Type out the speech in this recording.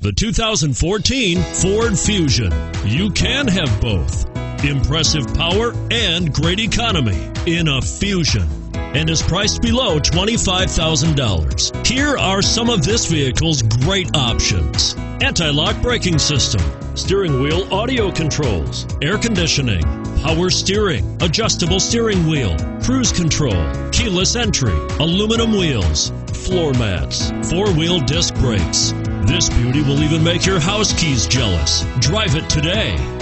The 2014 Ford Fusion. You can have both. Impressive power and great economy in a Fusion, and is priced below $25,000. Here are some of this vehicle's great options: anti-lock braking system, steering wheel audio controls, air conditioning, power steering, adjustable steering wheel, cruise control, keyless entry, aluminum wheels, floor mats, four-wheel disc brakes. This beauty will even make your house keys jealous. Drive it today.